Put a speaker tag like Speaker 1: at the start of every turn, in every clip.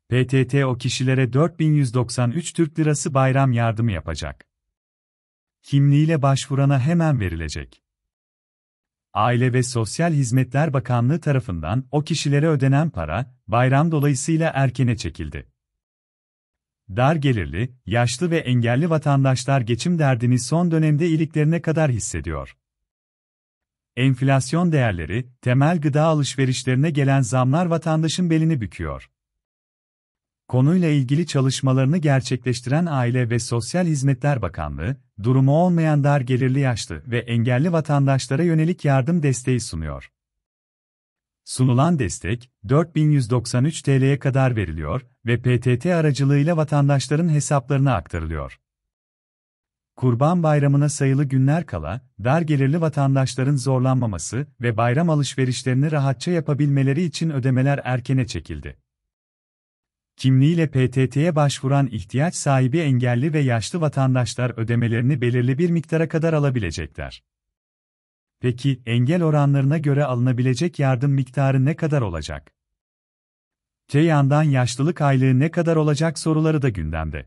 Speaker 1: PTT o kişilere 4193 Türk Lirası bayram yardımı yapacak. Kimliğiyle başvurana hemen verilecek. Aile ve Sosyal Hizmetler Bakanlığı tarafından o kişilere ödenen para, bayram dolayısıyla erkene çekildi. Dar gelirli, yaşlı ve engelli vatandaşlar geçim derdini son dönemde iliklerine kadar hissediyor. Enflasyon değerleri, temel gıda alışverişlerine gelen zamlar vatandaşın belini büküyor. Konuyla ilgili çalışmalarını gerçekleştiren Aile ve Sosyal Hizmetler Bakanlığı, durumu olmayan dar gelirli yaşlı ve engelli vatandaşlara yönelik yardım desteği sunuyor. Sunulan destek, 4193 TL'ye kadar veriliyor ve PTT aracılığıyla vatandaşların hesaplarına aktarılıyor. Kurban Bayramı'na sayılı günler kala, dar gelirli vatandaşların zorlanmaması ve bayram alışverişlerini rahatça yapabilmeleri için ödemeler erkene çekildi. Kimliğiyle PTT'ye başvuran ihtiyaç sahibi engelli ve yaşlı vatandaşlar ödemelerini belirli bir miktara kadar alabilecekler. Peki, engel oranlarına göre alınabilecek yardım miktarı ne kadar olacak? Te yandan yaşlılık aylığı ne kadar olacak soruları da gündemde.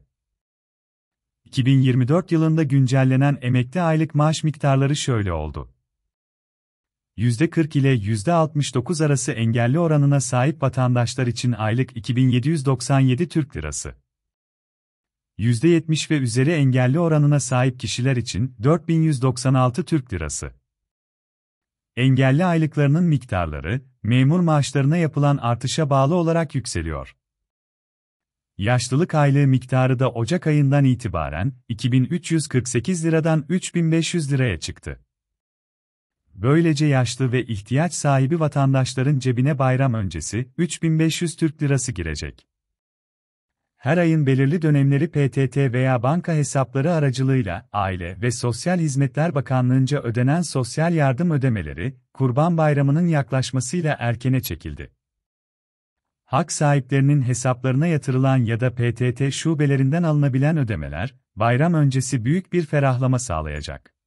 Speaker 1: 2024 yılında güncellenen emekli aylık maaş miktarları şöyle oldu. %40 ile %69 arası engelli oranına sahip vatandaşlar için aylık 2797 Türk Lirası. %70 ve üzeri engelli oranına sahip kişiler için 4196 Türk Lirası. Engelli aylıklarının miktarları, memur maaşlarına yapılan artışa bağlı olarak yükseliyor. Yaşlılık aylığı miktarı da Ocak ayından itibaren 2348 liradan 3500 liraya çıktı. Böylece yaşlı ve ihtiyaç sahibi vatandaşların cebine bayram öncesi 3500 Türk Lirası girecek. Her ayın belirli dönemleri PTT veya banka hesapları aracılığıyla Aile ve Sosyal Hizmetler Bakanlığı'nca ödenen sosyal yardım ödemeleri, Kurban Bayramı'nın yaklaşmasıyla erkene çekildi. Hak sahiplerinin hesaplarına yatırılan ya da PTT şubelerinden alınabilen ödemeler, bayram öncesi büyük bir ferahlama sağlayacak.